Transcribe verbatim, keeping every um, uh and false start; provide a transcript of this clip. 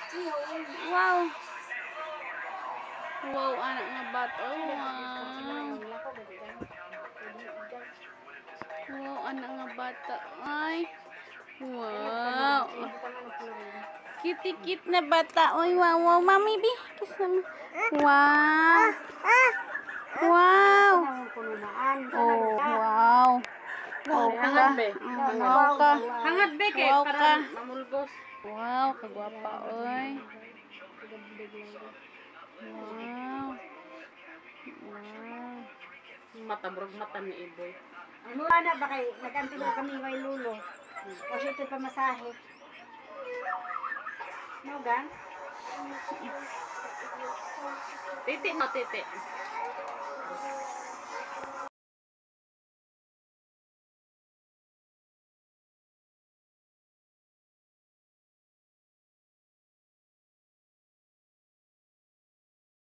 Wow. Wow, anak nga bata. Wow. Wow, anak nga bata. Ay. Wow. Kitty-kit na bata. Uy, wow, wow. Mami, bi. Kiss naman. Wow. Wow. Oh, wow. Wow ka. Wow ka. Hangad be kay Wow para ka. mamulbos. Wow, kagwapa, oy. Wow. Wow. Mata murag mata ni Iboy. Ano na ba kay nagantila kami kay Lulo. O siya ito pamasahe. No gan? Titi no titi.